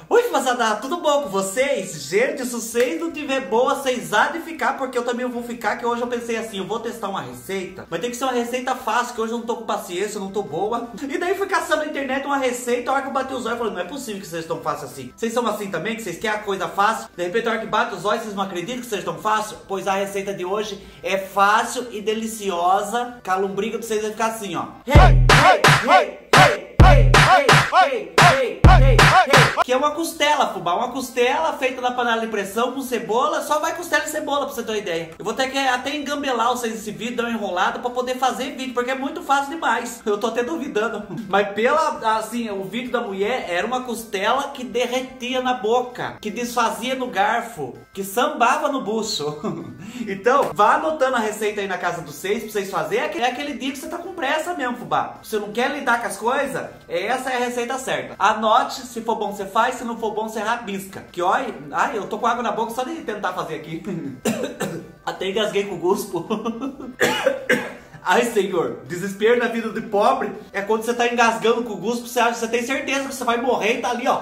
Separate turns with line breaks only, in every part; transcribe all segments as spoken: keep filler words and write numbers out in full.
Oi, fazada, tudo bom com vocês? Gente, se vocês não tiver boa, vocês há de ficar, porque eu também vou ficar, que hoje eu pensei assim, eu vou testar uma receita, mas tem que ser uma receita fácil, que hoje eu não tô com paciência, eu não tô boa. E daí fui caçando na internet uma receita, a hora que eu bati os olhos, eu falei, não é possível que vocês estão fácil assim. Vocês são assim também, que vocês querem a coisa fácil, de repente a hora que bate os olhos, vocês não acreditam que vocês estão fácil? Pois a receita de hoje é fácil e deliciosa, que a lombriga de vocês vai ficar assim, ó. Hey, hey, hey, hey, hey, hey, hey, hey, hey, hey. Que é uma costela, fubá, uma costela feita na panela de pressão com cebola, só vai costela e cebola pra você ter uma ideia. Eu vou ter que até engambelar vocês esse vídeo, dar uma enrolada pra poder fazer vídeo, porque é muito fácil demais. Eu tô até duvidando. Mas pela, assim, o vídeo da mulher era uma costela que derretia na boca, que desfazia no garfo, que sambava no bucho. Então, vá anotando a receita aí na casa dos seis pra vocês fazerem. É aquele dia que você tá com pressa mesmo, fubá. Você não quer lidar com as coisas? Essa é a receita certa. Anote, se for bom você faz, se não for bom você rabisca. Que olha, ai, eu tô com água na boca só de tentar fazer aqui. Até engasguei com o guspo. Ai, senhor, desespero na vida de pobre é quando você tá engasgando com o guspo, você acha, você tem certeza que você vai morrer e tá ali, ó.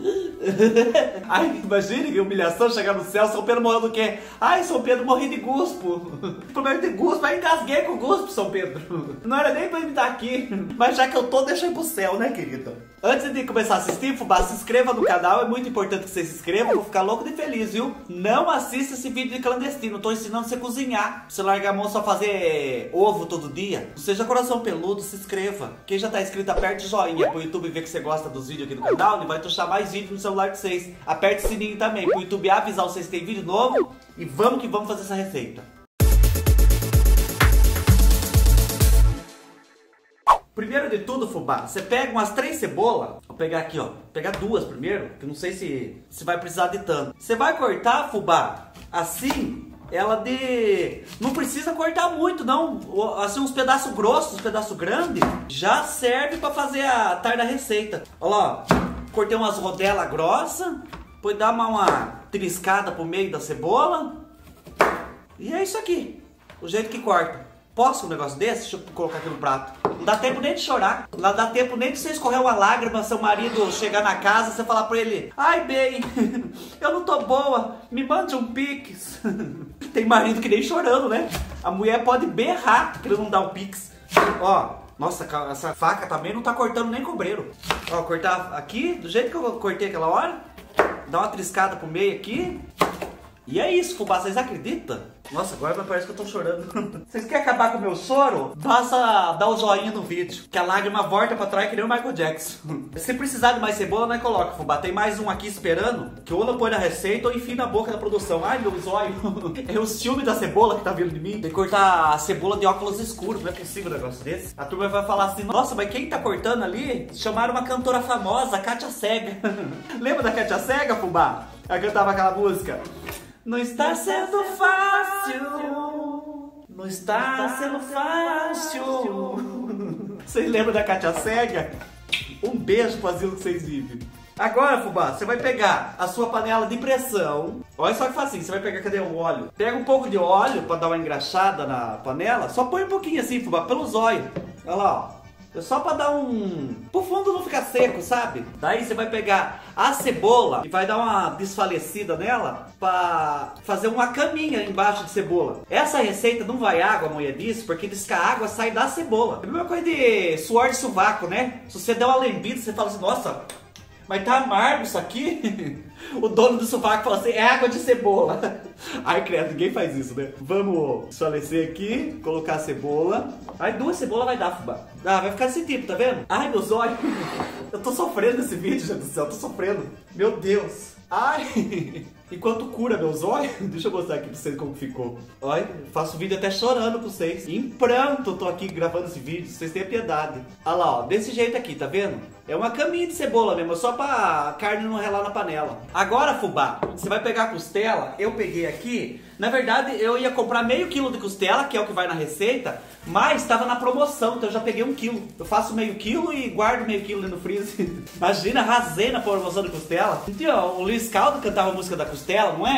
Ai, imagine que humilhação chegar no céu, São Pedro morreu do quê? Ai, São Pedro, morri de guspo. Problema de guspo, aí engasguei com o guspo, São Pedro. Não era nem pra ele estar aqui, mas já que eu tô, deixa eu ir pro céu, né, querido? Antes de começar a assistir, fubá, se inscreva no canal, é muito importante que você se inscreva, eu vou ficar louco de feliz, viu? Não assista esse vídeo de clandestino, tô ensinando você a cozinhar. Você largar a mão só fazer ovo todo dia. Não seja coração peludo, se inscreva. Quem já tá inscrito, aperte o joinha pro YouTube ver que você gosta dos vídeos aqui do canal e vai tuchar mais vídeos no celular de vocês. Aperte o sininho também pro YouTube avisar vocês que tem vídeo novo. E vamos que vamos fazer essa receita. Primeiro de tudo, fubá, você pega umas três cebolas. Vou pegar aqui, ó. Vou pegar duas primeiro, que não sei se, se vai precisar de tanto. Você vai cortar, fubá, assim. Ela de... Não precisa cortar muito, não. Assim, uns pedaços grossos, uns pedaços grandes, já serve pra fazer a tarde da receita. Olha lá, ó. Cortei umas rodelas grossas. Depois dá uma, uma triscada pro meio da cebola. E é isso aqui. O jeito que corta. Posso um negócio desse? Deixa eu colocar aqui no prato. Não dá tempo nem de chorar. Não dá tempo nem de você escorrer uma lágrima, seu marido chegar na casa, você falar pra ele: ai, bem, eu não tô boa, me mande um pix. Tem marido que nem chorando, né? A mulher pode berrar que ele não dá um pix. Ó, nossa, essa faca também não tá cortando nem cobreiro. Ó, cortar aqui, do jeito que eu cortei aquela hora. Dá uma triscada pro meio aqui. E é isso, fubá, vocês acreditam? Nossa, agora parece que eu tô chorando. Vocês querem acabar com o meu choro? Basta dar o joinha no vídeo, que a lágrima volta pra trás que nem o Michael Jackson. Se precisar de mais cebola, nós coloca, fubá. Tem mais um aqui esperando, que ou não põe na receita ou enfim na boca da produção. Ai, meu zóio. É o ciúme da cebola que tá vindo de mim. Tem que cortar a cebola de óculos escuros, não é possível um negócio desse. A turma vai falar assim: nossa, mas quem tá cortando ali? Chamaram uma cantora famosa, a Kátia Cega. Lembra da Kátia Cega, fubá? Ela cantava aquela música: não está sendo fácil, não está sendo fácil. Vocês lembram da Kátia Cega? Um beijo pro asilo que vocês vivem. Agora, fubá, você vai pegar a sua panela de pressão. Olha só que facinho, você vai pegar, cadê o óleo? Pega um pouco de óleo pra dar uma engraxada na panela. Só põe um pouquinho assim, fubá, pelo zóio. Olha lá, ó. É só pra dar um... pro fundo não ficar seco, sabe? Daí você vai pegar a cebola e vai dar uma desfalecida nela pra fazer uma caminha embaixo de cebola. Essa receita não vai água, a mulher disse, porque diz que a água sai da cebola. É a mesma coisa de suor de sovaco, né? Se você der uma lambida, você fala assim: nossa, mas tá amargo isso aqui. O dono do sovaco fala assim: é água de cebola. Ai, credo, ninguém faz isso, né? Vamos desfalecer aqui, colocar a cebola. Ai, duas cebolas vai dar, fubá. Ah, vai ficar desse tipo, tá vendo? Ai, meus olhos. Eu tô sofrendo nesse vídeo, gente do céu, eu tô sofrendo. Meu Deus. Ai. Enquanto cura meus olhos, deixa eu mostrar aqui pra vocês como ficou. Olha, faço vídeo até chorando pra vocês. Em pranto eu tô aqui gravando esse vídeo, vocês tenham piedade. Olha lá, ó, desse jeito aqui, tá vendo? É uma caminha de cebola mesmo, só pra carne não relar na panela. Agora, fubá, você vai pegar a costela, eu peguei aqui. Na verdade, eu ia comprar meio quilo de costela, que é o que vai na receita, mas estava na promoção, então eu já peguei um quilo. Eu faço meio quilo e guardo meio quilo ali no freezer. Imagina, arrasei na promoção de costela. Então, o Luiz Caldo cantava a música da costela, não é?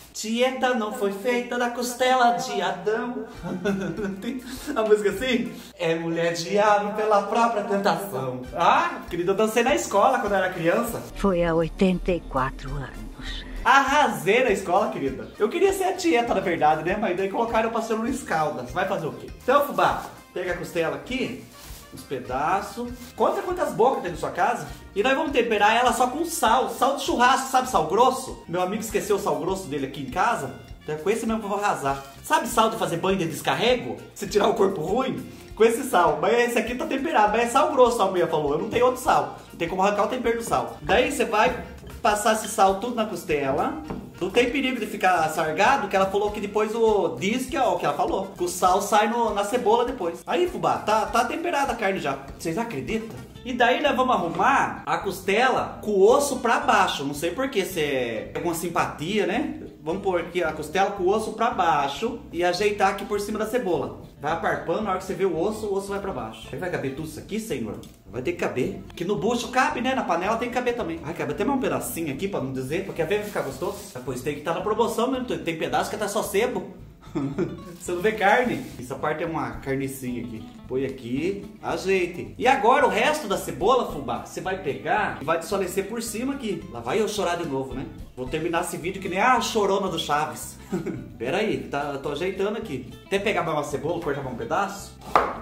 Tieta não foi feita da costela de Adão. Tem a música assim? É mulher diabo pela própria tentação. Ah, querida, eu dancei na escola quando eu era criança.
Foi há oitenta e quatro anos.
Arrasei na escola, querida. Eu queria ser a Tieta, na verdade, né? Mas daí colocaram eu passando no Escaldas. Vai fazer o quê? Então, fubá, pega a costela aqui, uns pedaços. Conta quantas bocas tem na sua casa. E nós vamos temperar ela só com sal. Sal de churrasco, sabe sal grosso? Meu amigo esqueceu o sal grosso dele aqui em casa. Então é com esse mesmo que eu vou arrasar. Sabe sal de fazer banho de descarrego? Se tirar o corpo ruim? Com esse sal. Mas esse aqui tá temperado. Mas é sal grosso, a mulher falou. Eu não tenho outro sal. Não tem como arrancar o tempero do sal. Daí você vai passar esse sal tudo na costela. Não tem perigo de ficar sargado, que ela falou que depois o... Diz que é o que ela falou. Que o sal sai no, na cebola depois. Aí, fubá, tá, tá temperada a carne já. Vocês acreditam? E daí nós vamos arrumar a costela com o osso pra baixo. Não sei porquê, se é alguma simpatia, né? Vamos pôr aqui a costela com o osso pra baixo e ajeitar aqui por cima da cebola. Vai aparpando, na hora que você vê o osso, o osso vai pra baixo. Aí vai caber tudo isso aqui, senhor? Vai ter que caber. Que no bucho cabe, né? Na panela tem que caber também. Ai, cabe até mais um pedacinho aqui pra não dizer, porque a ver vai ficar gostoso. Depois tem que estar na promoção mesmo. Tem pedaço que tá só sebo. Você não vê carne. Essa parte é uma carnicinha aqui. Põe aqui, ajeite. E agora o resto da cebola, fubá, você vai pegar e vai desfalecer por cima aqui. Lá vai eu chorar de novo, né? Vou terminar esse vídeo que nem a chorona do Chaves. Pera aí, tá, tô ajeitando aqui. Até pegar mais uma cebola, cortar um pedaço.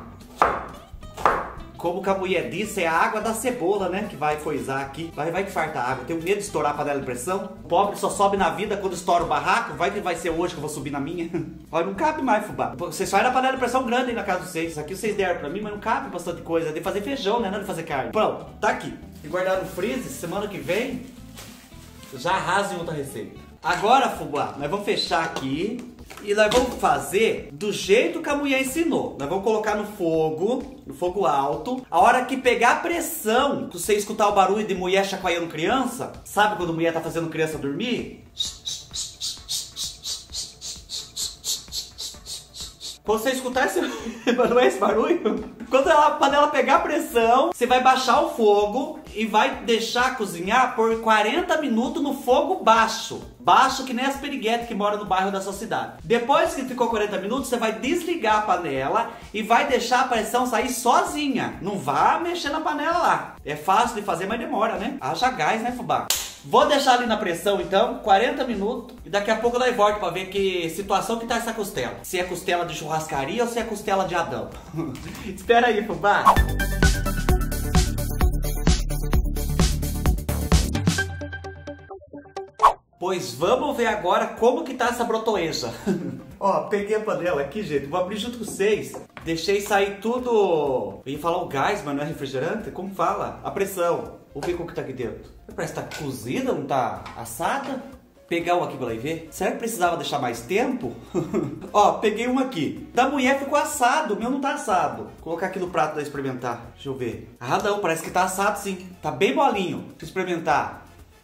Como que a mulher disse, é a água da cebola, né? Que vai coisar aqui. Vai, vai que farta água. Tenho medo de estourar a panela de pressão. O pobre só sobe na vida quando estoura o barraco. Vai que vai ser hoje que eu vou subir na minha. Olha, não cabe mais, fubá. Vocês fazem a panela de pressão grande aí na casa de vocês. Isso aqui vocês deram pra mim, mas não cabe bastante coisa. É de fazer feijão, né? Não é de fazer carne. Pronto, tá aqui. E guardar no freezer, semana que vem, já arrasa em outra receita. Agora, fubá, nós vamos fechar aqui. E nós vamos fazer do jeito que a mulher ensinou. Nós vamos colocar no fogo, no fogo alto. A hora que pegar a pressão, que você escutar o barulho de mulher chacoalhando criança, sabe quando a mulher tá fazendo criança dormir? Quando você escutar esse, não é esse barulho? Quando a panela pegar pressão, você vai baixar o fogo e vai deixar cozinhar por quarenta minutos no fogo baixo. Baixo que nem as periguetes que moram no bairro da sua cidade. Depois que ficou quarenta minutos, você vai desligar a panela e vai deixar a pressão sair sozinha. Não vá mexer na panela lá. É fácil de fazer, mas demora, né? Haja gás, né, fubá? Vou deixar ali na pressão, então, quarenta minutos. E daqui a pouco nós voltamos pra ver que situação que tá essa costela. Se é costela de churrascaria ou se é costela de Adão. Espera aí, fubá. Pois vamos ver agora como que tá essa brotoeja. Ó, peguei a panela aqui, gente. Vou abrir junto com vocês. Deixei sair tudo... Eu ia falar o gás, mas não é refrigerante? Como fala? A pressão. Vamos ver como que tá aqui dentro. Parece que tá cozida, não tá assada. Pegar um aqui pra lá e ver. Será que precisava deixar mais tempo? Ó, peguei um aqui. Da mulher ficou assado, o meu não tá assado. Vou colocar aqui no prato pra experimentar. Deixa eu ver. Ah, não, parece que tá assado sim. Tá bem molinho. Deixa eu experimentar.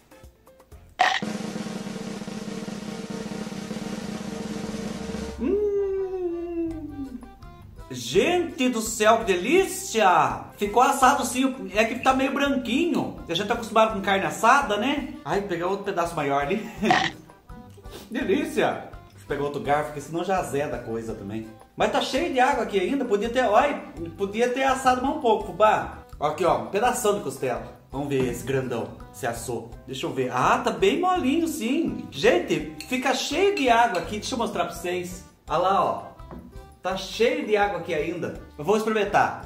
Gente do céu, que delícia! Ficou assado sim, é que tá meio branquinho. A gente tá acostumado com carne assada, né? Ai, pegar outro pedaço maior ali. Delícia! Deixa eu pegar outro garfo, porque senão já azeda a coisa também. Mas tá cheio de água aqui ainda, podia ter, olha, podia ter assado mais um pouco, fubá. Aqui, ó, um pedação de costela. Vamos ver esse grandão, se assou. Deixa eu ver. Ah, tá bem molinho sim. Gente, fica cheio de água aqui, deixa eu mostrar pra vocês. Olha lá, ó. Tá cheio de água aqui ainda. Eu vou experimentar.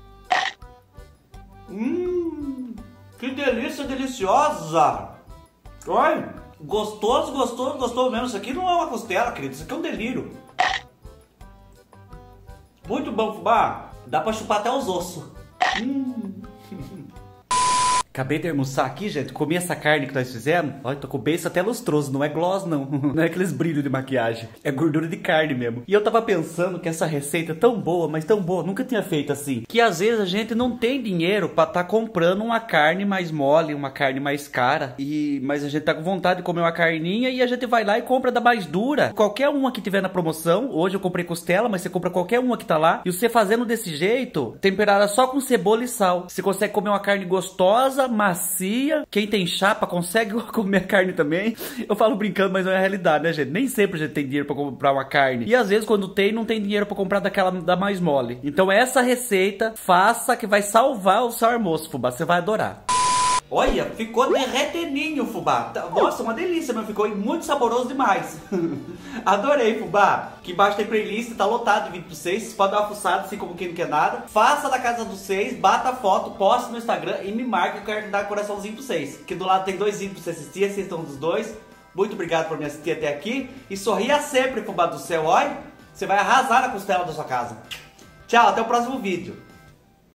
Hum, que delícia deliciosa. Olha, gostoso, gostoso, gostoso mesmo. Isso aqui não é uma costela, querido. Isso aqui é um delírio. Muito bom, fubá. Dá pra chupar até os ossos. Hum. Acabei de almoçar aqui, gente. Comi essa carne que nós fizemos. Olha, tô com o beiço até lustroso. Não é gloss, não. Não é aqueles brilhos de maquiagem. É gordura de carne mesmo. E eu tava pensando que essa receita é tão boa, mas tão boa. Nunca tinha feito assim. Que às vezes a gente não tem dinheiro pra tá comprando uma carne mais mole, uma carne mais cara. E... Mas a gente tá com vontade de comer uma carninha e a gente vai lá e compra da mais dura. Qualquer uma que tiver na promoção. Hoje eu comprei costela, mas você compra qualquer uma que tá lá. E você fazendo desse jeito, temperada só com cebola e sal. Você consegue comer uma carne gostosa gostosa, macia. Quem tem chapa consegue comer a carne também. Eu falo brincando, mas não é a realidade, né, gente? Nem sempre a gente tem dinheiro pra comprar uma carne. E às vezes quando tem, não tem dinheiro pra comprar daquela da mais mole. Então essa receita, faça que vai salvar o seu almoço, fubá. Você vai adorar. Olha, ficou derreteninho, fubá. Nossa, uma delícia, mas ficou muito saboroso demais. Adorei, fubá. Aqui embaixo tem playlist, tá lotado de vídeo pra vocês. Vocês podem dar uma fuçada, assim como quem não quer nada. Faça da casa dos seis, bata a foto, poste no Instagram e me marque, eu quero dar coraçãozinho pra vocês. Aqui do lado tem dois vídeos pra você assistir, assistam dos dois. Muito obrigado por me assistir até aqui. E sorria sempre, fubá do céu, olha. Você vai arrasar na costela da sua casa. Tchau, até o próximo vídeo.